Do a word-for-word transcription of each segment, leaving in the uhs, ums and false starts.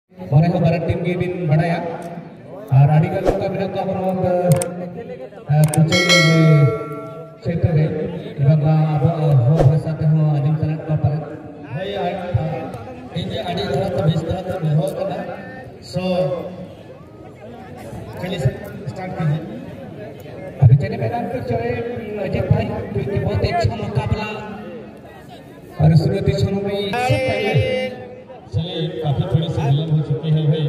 Boleh kabaran tim Gibin Badaya. Radical ka bilang ka parang kucing di center है इबang abo ho bahasa teh ho adim sangat ka parang hai ini adi thora ta bis thora ta ho kana so चलिए start कीजिए। अभी चले मैदान पे चले अजय भाई क्योंकि बहुत अच्छा मुकाबला और शुरुआती क्षणों में इससे पहले चलिए काफी थोड़ी सी विलंब हो चुकी है भाई।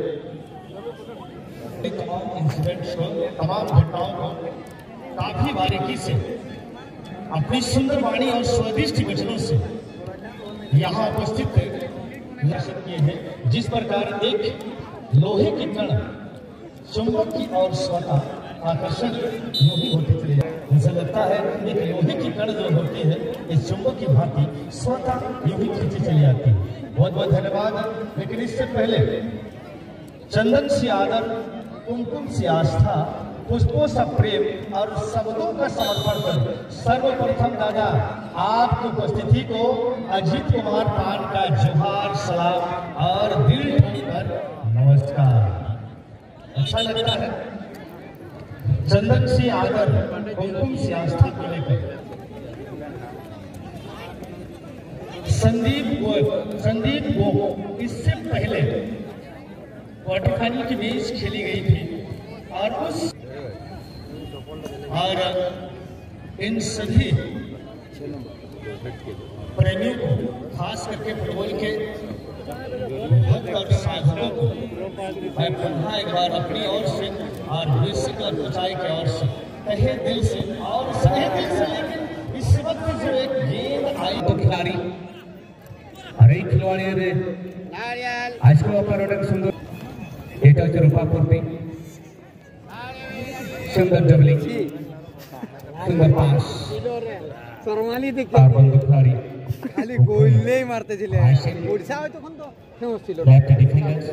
तमाम इंसिडेंट्स को तमाम घटनाओं को काफी बारीकी से अपनी सुंदर वाणी और स्वादिष्ट वचनों से यहाँ उपस्थित दर्शक किए हैं। जिस प्रकार एक लोहे की कण चुंबक की और स्वतः आकर्षण यूं ही होते चले जाए। मुझे लगता है एक लोहे की कण जो होती है इस चुंबक की भांति स्वतः यूं ही खींची चली जाती है। बहुत बहुत धन्यवाद। लेकिन इससे पहले चंदन से आदर, कुमकुम से आस्था, पुष्पों से प्रेम और शब्दों का समर्पण कर सर्वप्रथम दादा आपकी उपस्थिति को अजीत कुमार पान का जोहार सलाम और दिल पर नमस्कार। अच्छा लगता है चंदन से आदर, कुमकुम से आस्था को लेकर संदीप को संदीप को इससे पहले क्वार्टर फाइनल की मैच खेली गई थी और उस और इन सभी प्रेमियों को खास करके फुटबॉल के भक्त और साधकों को मैं पुनः एक बार अपनी ओर से और विश्व और ऊंचाई की ओर से तहे दिल से और सहे दिल से लेकिन इस वक्त जो एक गेंद आई तो खिलाड़ी अरे खिलवाड़ी अरे आज को अपना सुंदर एटा रूपा पूर्ति सुंदर जबलिंग सुंदर पास सरमाली देख बंदूक खिलाड़ी खाली गोले मारते चले ओडिशा है तो कौन तो फेमस ছিল लेफ्ट डिफेंडर्स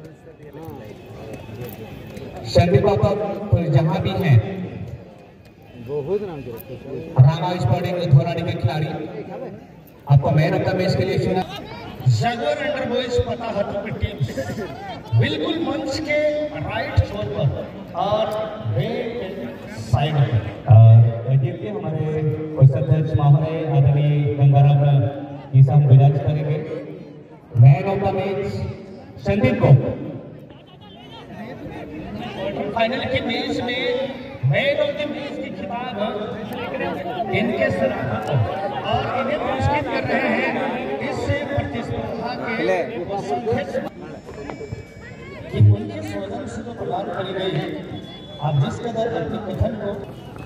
संदीप बाबा जहां भी हैं बहुत नाम के रामा स्पोर्टिंग धोराड़ी के खिलाड़ी आपको मैन ऑफ द मैच के लिए चुना जगोर अंडर बॉयज पता हाथों की टीम बिल्कुल मंच के राइट छोर पर और बैक साइड पर देखिए हमारे कोषाध्यक्ष महोदय आदरणीय गंगाराम ये सब गुजारिश करेंगे man of the match Sandeep को क्वार्टर फाइनल के मैच में मैन ऑफ द मैच की खिताब इनके सराहना और इन्हें पुरस्कृत कर रहे हैं इस प्रतिस्पर्धा के कि उनके स्वजन से तो प्रदान करी गई है। आप जिस कदर अपने कथन को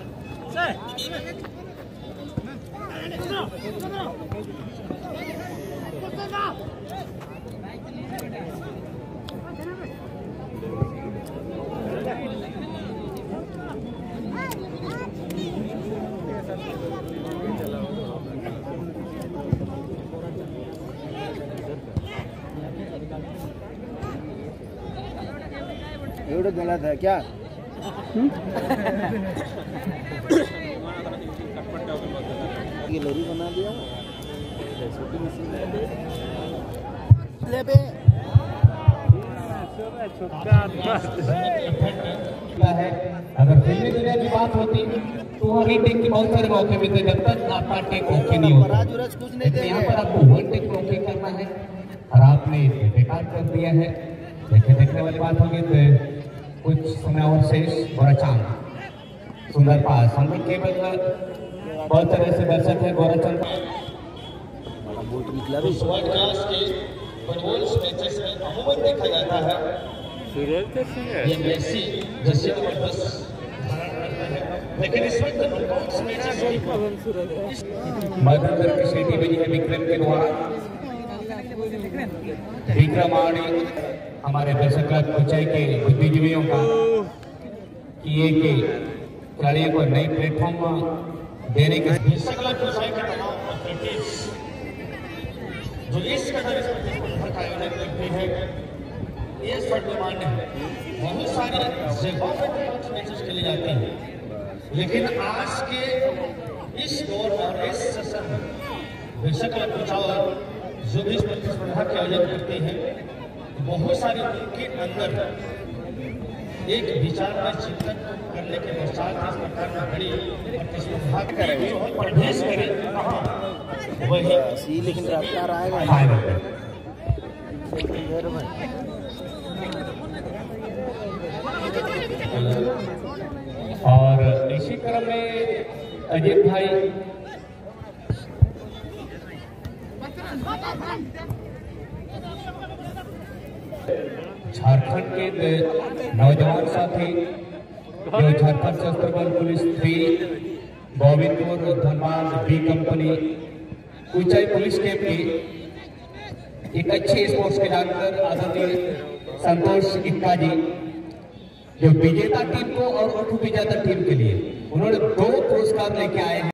एवढं गलत है क्या? ये लोरी बना दिया ले पे है। अगर फिल्मी दुनिया की बात होती तो वन टेक के बहुत सारे मौके मिलते जब तक आपका टेक ओके नहीं होता। कुछ नहीं यहाँ पर आपको वन टेक ओके करना है और आपने बेकार कर दिया है। देखिए देखने वाली बात होगी तो कुछ समय और शेष और अचानक सुंदर पास हम लोग केवल बहुत तरह से दर्शक है गोराचंद वर्ल्ड क्लास के फुटबॉल मैचेस में अमूमन देखा जाता है ये मेसी जर्सी नंबर दस लेकिन इस वक्त नॉकआउट मैचेस मध्यंतर की स्थिति बनी है विक्रम के द्वारा। विक्रमाणी हमारे दर्शक ऊंचाई के बुद्धिजीवियों का कि एक खिलाड़ियों को नई प्लेटफॉर्म देने के जो इस कदर इस प्रतिस्पर्धा का आयोजन करती है ये सर्वमान्य है। बहुत सारी जगहों पर मैचेस खेले जाते हैं लेकिन आज के इस दौर और इस सेशन में बेशक जो भी इस प्रतिस्पर्धा के आयोजन करते हैं बहुत सारे उनके अंदर एक विचार में चिंतन करने के पश्चात इस प्रकार में बड़ी प्रतिस्पर्धा करेंगे और प्रवेश करें वही लेकिन रफ्तार आएगा और इसी क्रम में अजीत भाई झारखंड के नौजवान साथी जो झारखंड सशस्त्र बल police three Govindpur Dhanbad B company ऊंचाई पुलिस कैंप की एक अच्छे स्पोर्ट्स खिलाड़ी आदरणीय संतोष इक्का जी जो विजेता टीम को और उप विजेता टीम के लिए उन्होंने दो पुरस्कार लेके आए हैं।